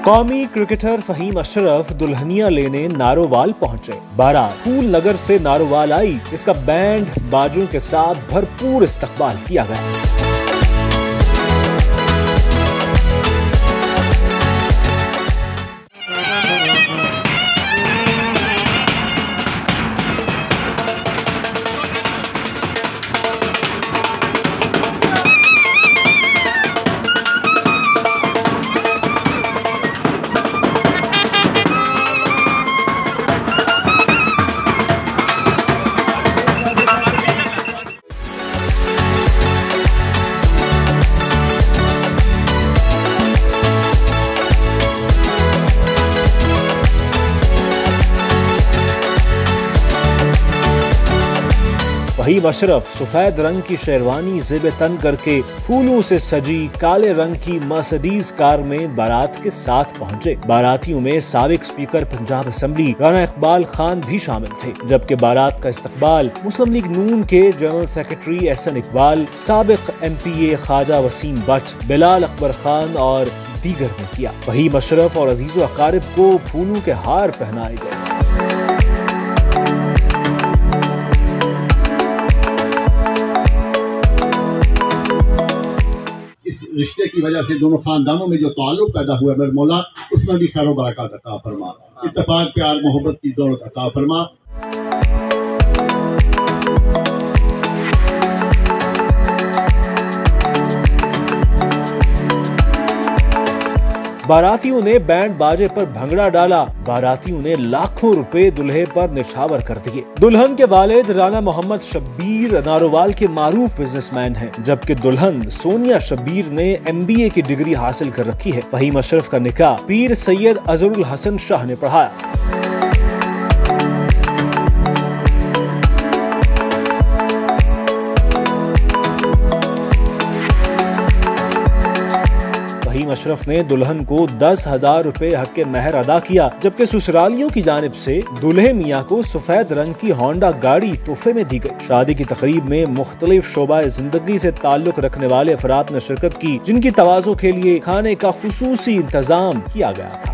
कौमी क्रिकेटर फहीम अशरफ दुल्हनिया लेने नारोवाल पहुंचे। बारात फूल नगर से नारोवाल आई। इसका बैंड बाजों के साथ भरपूर इस्तकबाल किया गया। फहीम अशरफ सफेद रंग की शेरवानी ज़ेब तन करके फूलों से सजी काले रंग की मर्सिडीज कार में बारात के साथ पहुंचे। बारातियों में साबिक स्पीकर पंजाब असेंबली राना इकबाल खान भी शामिल थे, जबकि बारात का इस्तकबाल मुस्लिम लीग नून के जनरल सेक्रेटरी एहसन इकबाल, साबिक MPA ख्वाजा वसीम बट, बिलाल अकबर खान और दीगर ने किया। फहीम अशरफ और अजीज़ो अकारिब को फूलों के हार पहनाए गए। इस रिश्ते की वजह से दोनों खानदानों में जो ताल्लुक पैदा हुआ मेरे मौला, उसमें भी खैर बरकत अता फरमा, इत्तेफाक प्यार मोहब्बत की दौलत अता फरमा। बारातियों ने बैंड बाजे पर भंगड़ा डाला। बारातियों ने लाखों रुपए दुल्हे पर निछावर कर दिए। दुल्हन के वालिद राना मोहम्मद शब्बीर नारोवाल के मारूफ बिजनेसमैन हैं, जबकि दुल्हन सोनिया शब्बीर ने MBA की डिग्री हासिल कर रखी है। फहीम अशरफ का निकाह पीर सैयद अजहरुल हसन शाह ने पढ़ाया। फहीम अशरफ ने दुल्हन को 10,000 रुपए हक के महर अदा किया, जबकि ससुरालियों की जानिब से दूल्हे मियाँ को सफेद रंग की होंडा गाड़ी तोहफे में दी गई। शादी की तकरीब में मुख्तलिफ शोबाए जिंदगी से ताल्लुक रखने वाले अफराद ने शिरकत की, जिनकी तवाज़ो के लिए खाने का खुसूसी इंतजाम किया गया था।